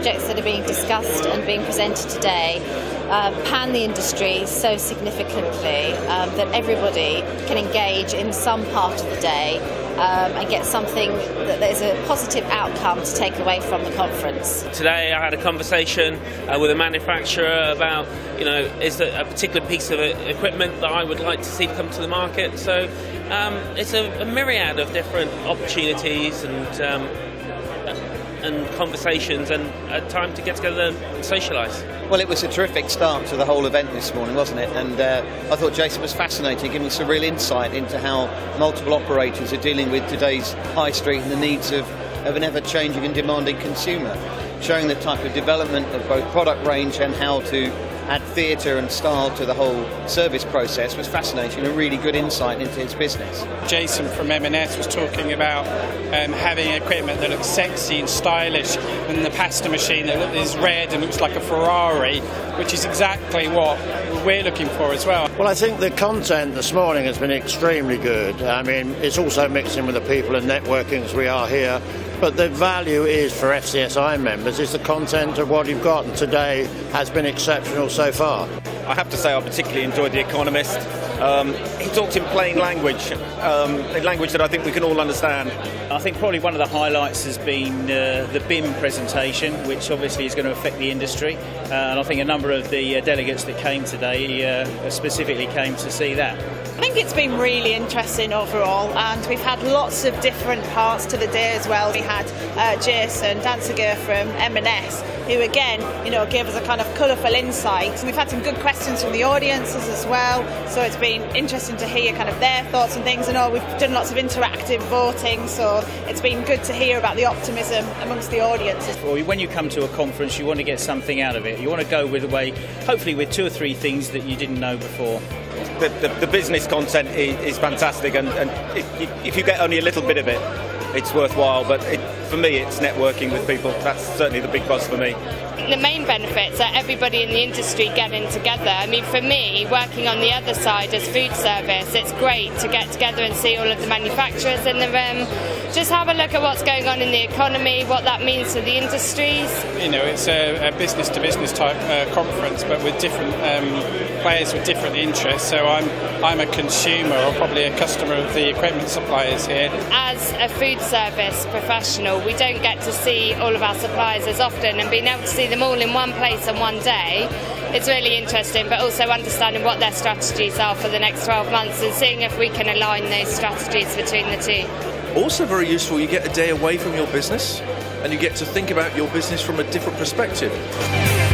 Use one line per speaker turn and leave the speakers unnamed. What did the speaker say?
subjects that are being discussed and being presented today pan the industry so significantly that everybody can engage in some part of the day and get something that there's a positive outcome to take away from the conference.
Today I had a conversation with a manufacturer about, is there a particular piece of equipment that I would like to see come to the market. So it's a myriad of different opportunities and conversations and a time to get together and socialise.
Well, it was a terrific start to the whole event this morning, wasn't it? And I thought Jason was fascinating, giving us a real insight into how multiple operators are dealing with today's high street and the needs of an ever-changing and demanding consumer, showing the type of development of both product range and how to add theatre and style to the whole service process was fascinating, a really good insight into his business.
Jason from M&S was talking about having equipment that looks sexy and stylish, and the pasta machine that is red and looks like a Ferrari, which is exactly what we're looking for as well.
Well, I think the content this morning has been extremely good. I mean, it's also mixing with the people and networking as we are here. But the value is for FCSI members is the content of what you've got, and today has been exceptional so far.
I have to say I particularly enjoyed The Economist. He talked in plain language, a language that I think we can all understand.
I think probably one of the highlights has been the BIM presentation, which obviously is going to affect the industry. And I think a number of the delegates that came today specifically came to see that.
I think it's been really interesting overall, and we've had lots of different parts to the day as well. We had Jason Danziger from M&S, who again, gave us a kind of colourful insight. We've had some good questions from the audiences as well, so it's been interesting to hear kind of their thoughts and things. And we've done lots of interactive voting, so it's been good to hear about the optimism amongst the audiences.
When you come to a conference, you want to get something out of it. You want to go hopefully with 2 or 3 things that you didn't know before.
The business content is fantastic, and if you get only a little bit of it, it's worthwhile. But for me, it's networking with people. That's certainly the big plus for me.
The main benefits are everybody in the industry getting together. I mean, for me, working on the other side as food service, it's great to get together and see all of the manufacturers in the room, just have a look at what's going on in the economy, what that means to the industries.
It's a business-to-business type conference, but with different players with different interests. So I'm a consumer, or probably a customer of the equipment suppliers here.
As a food service professional, we don't get to see all of our suppliers as often, and being able to see them all in one place on one day, it's really interesting, but also understanding what their strategies are for the next 12 months and seeing if we can align those strategies between the two.
Also very useful, you get a day away from your business and you get to think about your business from a different perspective.